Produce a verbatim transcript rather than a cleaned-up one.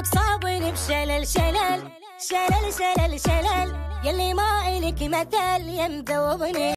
عيونك صابني بشلل شلل شلل شلل شلل، يلي ما إلك مثل يا مذوبني.